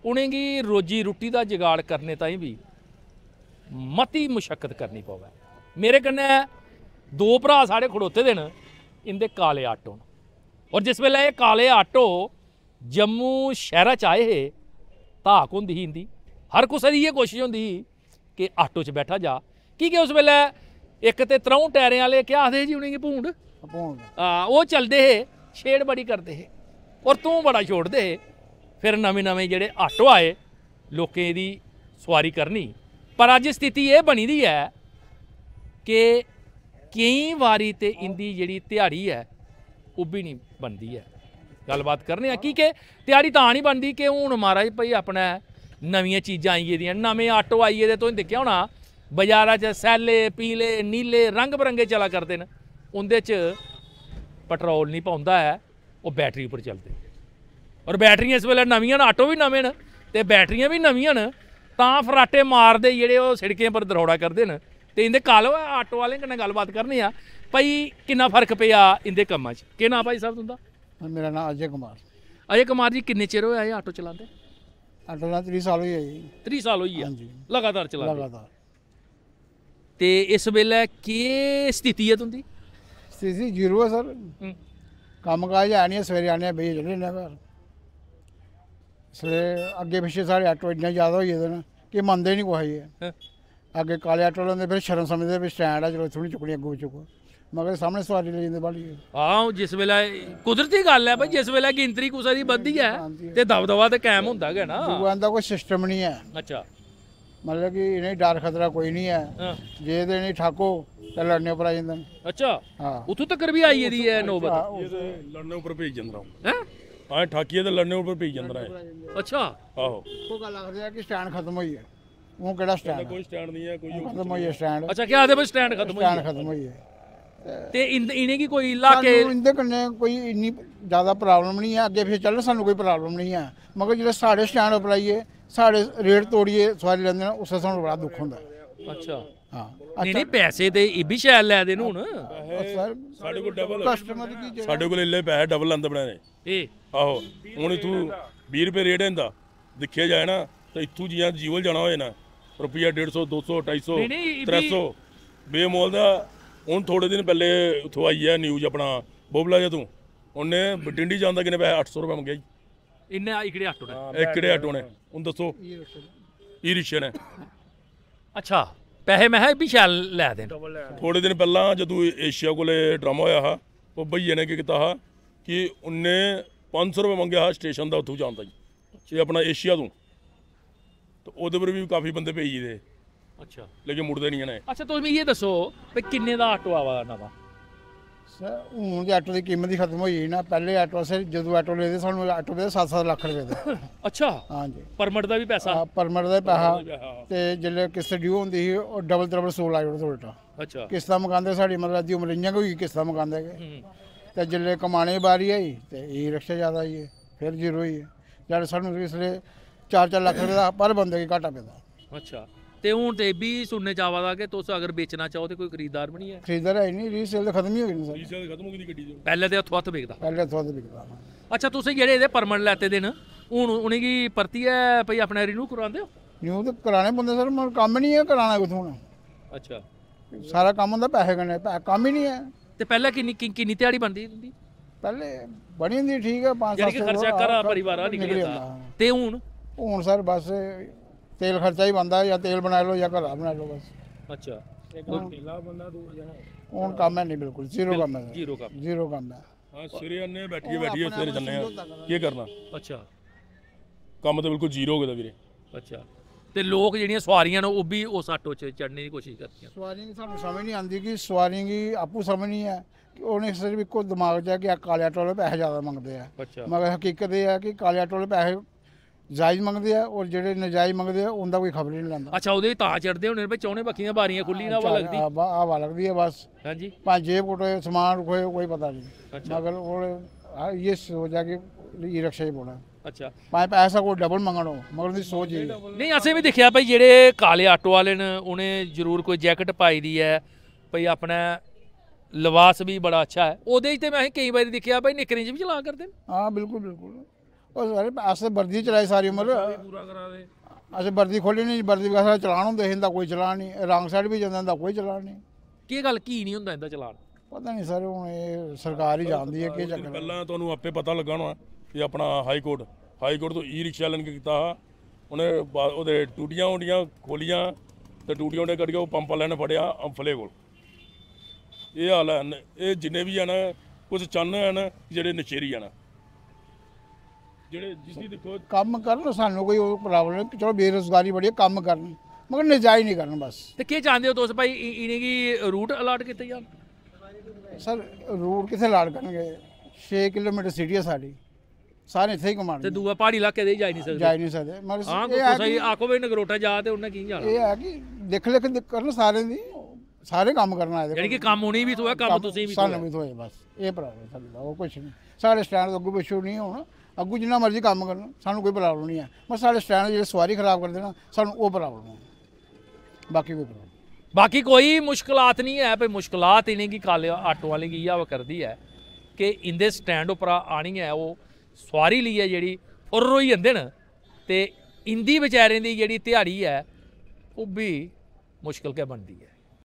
उनेंगी रोजी रुट्टी का जुगाड़ करने ताईं भी मती मुशक्कत करनी पवे। मेरे कन्नै दो भरा साढ़े खड़ोते दे न, इंदे काले आटो न, और जिस वेले ये काले आटो जम्मू शहरा च आए हे धाक होंदी ही इंदी, हर कुसै दी इयै कोशिश होंदी ही कि आटो च बैठा जा, कि उस वेले एक ते 3 टायरें वाले क्या आखदे जी उनेंगी भूंड, वो चलते हे, छेड़ बड़ी करते हे और तूं बड़ा छोड़ते हे। फिर नमें नमें जेह्ड़े आटो आए लोकें दी सवारी करनी, पर अज स्थिति ये बनी दी है कि केईं वारी ते इंदी जेह्ड़ी ध्याड़ी है ओह् भी नहीं बनदी है। गलबात करने आं कि ध्याड़ी तां नहीं बनदी कि हुण महाराज भाई अपने नवीं चीज़ां आई गेदियां, नमें आटो आई गेदे, तुसें दिक्खेआ होना बाजारा च सैले पीले नीले रंग बरंगे चला करदे न, उंदे च पेट्रोल नहीं पौंदा है, वो बैटरी उपर चलदे, और बैटरियां इस वेले नवियां न, आटो भी नवें न ते बैटरियां भी नवियां न, तां फराटे मारदे जेह्ड़े ओह् सड़कें पर दरौड़ा करदे न। ते इंदे कालो आटो वाले कन्नै गलबात करने आ भाई किन्ना फर्क पेआ इंदे कम्मां च। केह् नाम भाई साहब तुंदा? मेरा नाम अजय कुमार। अजय कुमार जी, किन्ने चिर होया आटो चलांदे? आटो दा 30 साल होई जी। 30 साल होई हां जी, लगातार चलांदे? लगातार। ते इस वेले केह् स्थिति है तुंदी? स्थिति जीरो है सर, कम्म काज है नहीं, सवेरे आने बेही चले जन्ने घर। इसलिए अग्गे पिछे साढ़े आटो इन्ने ज़्यादा हो गेदे न कि मनदे नहीं कुसै गी। अग्गे काले आटो लेंदे, फिर शर्म समझदे भी स्टैंड है, चलो इत्थों नहीं चुकनी, अग्गों चुको, मगर सामने सवारी ले जंदे बाली। हाँ, जिस वेले कुदरती गल है भाई, जिस वेले गिनतरी कुसै दी बधदी है ते दबदबा ते कायम होंदा गै ना। दूआ इंदा कोई सिस्टम नहीं है, अच्छा, मतलब कि इन्हें डर खतरा कोई नहीं है, जे ते इन्हें ठाको तो लड़ने पर आ जाते हैं। अच्छा, हाँ, उतों तक भी आई दी है नौबत? लड़ने उपर भेज जंदा हैं? हाँ, ठाकिए ते लड़ने उपर भेज जंदा है। अच्छा, आहो, को गल आखदे आ कि स्टैंड खत्म होई है, वो केड़ा स्टैंड कोई स्टैंड नहीं है, कोई खत्म होई है स्टैंड। अच्छा, क्या आखदे भाई स्टैंड खत्म होई स्टैंड है? खत्म होई है ते इनें की कोई इलाके इंदे कन्नै कोई इन्नी ज़्यादा प्रॉब्लम नहीं है, अग्गे पिछे चलन सानू कोई प्रॉब्लम नहीं है, मगर जिसले साढ़े स्टैंड उपर आइए साढ़े रेट तोड़िए सवारी लैंदे न, उससे सानू बड़ा दुख होंदा। अच्छा, हाँ, नहीं पैसे ते एह् भी शैल लै दे न हुण। सर साढ़े को डबल कस्टमर की साढ़े को इल्ले पैसे डबल लांदे बनाने। एह् आहो, हुण इत्थूं 20 रुपये रेट इंदा दिक्खेआ जाए ना, तो इत्थूं जियां जीवल जाना होए ना रुपया 150 200 250 नहीं, नहीं, 300 बेमोल दा। हुण थोड़े दिन पहले उत्थों आई है न्यूज़ अपना बोबला जे तूं, उन्हें बटिंडी जांदा किन्ने पैसे 800 रुपये मंगे जी। इन्ने इकड़े आटो ने? एकड़े आटो ने, हुण दस्सो ई रिक्शे ने। अच्छा, पैसे मैं भी शैल लै दे न। थोड़े दिन पहला जदूं एशिया कोले ड्रामा होया हा, वो भैया ने केह् कीता हा कि उन्हें 500 रुपये मंगेआ हा स्टेशन दा उत्थों जान ताईं, ये अपना एशिया तूं, तो ओह्दे पर भी काफ़ी बंदे भेजी दे, अच्छा, लेकिन मुड़दे नहीं ने। अच्छा, तुस मिगी एह् दस्सो भाई किन्ने दा आटो आवा दा नवां? सर हून ते आटो की कीमत ही खत्म होई ना, पहले आटो असें जदूं आटो लेदे सानू आटो पे 7-7 लाख रुपए दे। अच्छा, हाँ जी, परमट दा भी पैसा? परमट दा पैसा ते जिसले किस्त ड्यू होंदी ही ओह् डबल त्रबल सूल आई ओड़दा उल्टा। अच्छा, किस्तां मकांदे साढ़ी मतलब अद्धी उम्र इ'यां गै होई किस्तां मकांदे गै, ते जिसले कमाने दी बारी आई ते ई रिक्शा ज़्यादा आई है, फिर जीरो होई है, जद सानू इसलिए 4-4 लाख रुपए दा पर बंदे गी घाटा पेदा। अच्छा, ते हून ते भी सुनने च आवा दा कि तुस अगर बेचना चाहो तो कोई खरीदार भी नहीं है? खरीददार है नहीं, रीसेल तो खत्म ही हो गई सर, रीसेल खत्म हो गई गड्डी दी। पैह्ले ते हत्थों हत्थ बिकदा। पहले थोड़ा तो बिकदा। अच्छा, तुसें जेह्ड़े एह्दे परमट लैते दे न हून उनेंगी परतियै भाई अपना रिन्यू करवांदे हो? न्यू तो कराने पौंदे सर, मगर कम्म नहीं है, कराना कुत्थों हून, अच्छा, सारा कम्म होंदा पैसे कन्नै, कम्म ही नहीं है। ते पैह्ले किन्नी ध्याड़ी बनदी तुंदी? पहले बनी होंदी ठीक है, 5-7 यानी कि खर्चा घरा परिवार दा निकली निकली जंदा। जंदा। ते हून सर बस तेल खर्चा ही बनता है, या तेल बना लो या घर बना लो बस। अच्छा, हूँ कम है नहीं, बिल्कुल जीरो कम है, जीरो कम। जीरो कम है। हाँ, सवेरे आने बैठिए सवेरे जन्ने केह् करना, अच्छा, कम्म तो बिल्कुल जीरो हो गेदा वीरे। अच्छा, ते लोक जेह्ड़ियां सवारियां न ओह् भी उस आटो च चढ़ने दी कोशिश करदियां? सवारी की सानू समझ नहीं आती कि सवारी की आपू समझ नहीं है कि उन्हें सिर्फ इको दिमाग च है कि काले आटो वाले पैसे ज़्यादा मंगते हैं, अच्छा, मगर हकीकत ये है कि काले आटो वाले पैसे जायज़ मंगते हैं और जेह्ड़े नजायज़ मंगते हैं उनका कोई खबर ही नहीं लैंदा। अच्छा, ओह्दे तां चढ़दे होने भाई चौने बक्खियां बारियां खुल्ली ना हवा लगदी? हवा लगती है बस, हां जी, भाई जेब कुटे समान रुके कोई पता नहीं, अच्छा, मगर वो ये सोचा कि ई रिक्शा ही बोला, अच्छा, भाई पैसा कोई डबल मंगनो, मगर उनकी सोच ये नहीं असें भी दिक्खेआ भाई जेह्ड़े काले आटो वाले न उ'नें जरूर कोई जैकेट पाई दी है, भाई अपना लिबास भी बड़ा अच्छा है, ओह्दे च ते मैं केईं बारी दिक्खेआ भाई निक्करें च भी चला करदे न। हाँ बिल्कुल बिल्कुल, ਉਹ ਸਾਰੇ ਅਸ ਵਰਦੀ ਚਲਾਈ ਸਾਰੀ ਉਮਰ। ਪੂਰਾ ਕਰਾ ਦੇ। ਅਸੀਂ ਵਰਦੀ ਖੋਲੀ ਨਹੀਂ, ਵਰਦੀ ਵਗੈਰਾ ਚਲਾਨ ਹੁੰਦੇ ਸੀ, ਇਹਦਾ ਕੋਈ ਚਲਾਨ ਨਹੀਂ। ਰੰਗ ਸਾਈਡ ਵੀ ਜਾਂਦਾ, ਇਹਦਾ ਕੋਈ ਚਲਾਨ ਨਹੀਂ। ਕੀ ਗੱਲ ਕੀ ਨਹੀਂ ਹੁੰਦਾ ਇਹਦਾ ਚਲਾਨ? ਪਤਾ ਨਹੀਂ ਸਰ, ਹੁਣ ਇਹ ਸਰਕਾਰ ਹੀ ਜਾਣਦੀ ਹੈ ਕੀ ਚੱਕਰ ਹੈ। ਪਹਿਲਾਂ ਤੁਹਾਨੂੰ ਆਪੇ ਪਤਾ ਲੱਗਾ ਹੋਣਾ ਕਿ ਆਪਣਾ ਹਾਈ ਕੋਰਟ ਤੋਂ ਈ ਰਿਕਸ਼ਾ ਲੈਣ ਕੇ ਕੀਤਾ ਉਹਨੇ ਉਹਦੇ ਟੂਟੀਆਂ ਹੁੰਦੀਆਂ ਖੋਲੀਆਂ ਤੇ ਟੂਟੀਆਂ ਉਹਨੇ ਕੱਢ ਕੇ ਉਹ ਪੰਪ ਵਾਲਿਆਂ ਨੇ ਫੜਿਆ ਅੰਫਲੇ ਕੋਲ। ਇਹ ਹਾਲ ਹੈ। ਇਹ ਜਿੰਨੇ ਵੀ ਹਨ ਕੁਝ ਚੰਨ ਹਨ ਜਿਹੜੇ ਨਸ਼ੇਰੀ ਹਨ, ਜਿਹੜੇ ਜਿਸਦੀ ਦੇਖੋ ਕੰਮ ਕਰਨ, ਸਾਨੂੰ ਕੋਈ ਉਹ ਪ੍ਰੋਬਲਮ ਨਹੀਂ। ਚਲੋ ਬੇਰੁਜ਼ਗਾਰੀ ਬੜੀ ਹੈ, ਕੰਮ ਕਰਨ, ਮਗਰ ਨਜਾਇਜ਼ ਨਹੀਂ ਕਰਨ ਬਸ। ਤੇ ਕੀ ਚਾਹੁੰਦੇ ਹੋ ਤੁਸੀਂ ਭਾਈ ਇਹਨੇ ਕੀ ਰੂਟ ਅਲਾਟ ਕੀਤੇ ਜਾਣ? ਸਰ ਰੂਟ ਕਿੱਥੇ ਲਾੜ ਕਰਨਗੇ? 6 ਕਿਲੋਮੀਟਰ ਸਿਟੀ ਹੈ ਸਾਡੀ, ਸਾਰੇ ਇੱਥੇ ਹੀ ਤੇ ਕਮਾਣੇ, ਦੂਆ ਪਹਾੜੀ ਇਲਾਕੇ ਦੇ ਜਾ ਹੀ ਨਹੀਂ ਸਕਦੇ। ਜਾ ਹੀ ਨਹੀਂ ਸਕਦੇ। ਮਗਰ ਹਾਂ ਇਹ ਹੈ ਸਹੀ ਕਿ ਆਖੋ ਵੀ ਨਗਰੋਟਾ ਜਾ ਤੇ ਉਹਨੇ ਕੀ ਜਾਣਾ? ਇਹ ਹੈ ਕਿ ਦੇਖ ਲਿਖ ਕਰਨ ਸਾਰੇ ਦੀ, ਸਾਰੇ ਕੰਮ ਕਰਨਾ ਇਹਦੇ ਯਾਨੀ ਕਿ ਕੰਮ ਹੋਣੀ ਵੀ ਤੋਂ ਕੰਮ ਤੁਸੀਂ ਵੀ ਸਾਨੂੰ ਵੀ ਹੋਏ ਬਸ। ਇਹ ਪ੍ਰੋਬਲਮ ਸਾਡਾ, ਉਹ ਕੁਛ ਨਹੀਂ। ਸਾਡੇ ਸਟੈਂਡ ਤੋਂ ਅੱਗੂ ਪਿੱਛੋਂ ਨਹੀਂ ਹੋਣਾ, ਅੱਗੂ ਜਿੰਨਾ ਮਰਜ਼ੀ ਕੰਮ ਕਰਨ, ਸਾਨੂੰ ਕੋਈ ਪ੍ਰੋਬਲਮ ਨਹੀਂ ਹੈ। ਬਸ ਸਾਡੇ ਸਟੈਂਡ ਜਿਹੜੇ ਸਵਾਰੀ ਖਰਾਬ ਕਰਦੇ ਨਾ, ਸਾਨੂੰ ਉਹ ਪ੍ਰੋਬਲਮ ਹੈ, ਬਾਕੀ ਕੋਈ ਪ੍ਰੋਬਲਮ। बाकी कोई मुश्किलात नहीं है भाई। मुश्किलात इन्हें की काले आटो वाले की यह कर दी है कि इंदे स्टैंड उपर आनी है वो सवारी ली है जी फुर होई जंदे न ते इंदी बेचारे दी जी दिहाड़ी है वो भी मुश्किल के बनती है।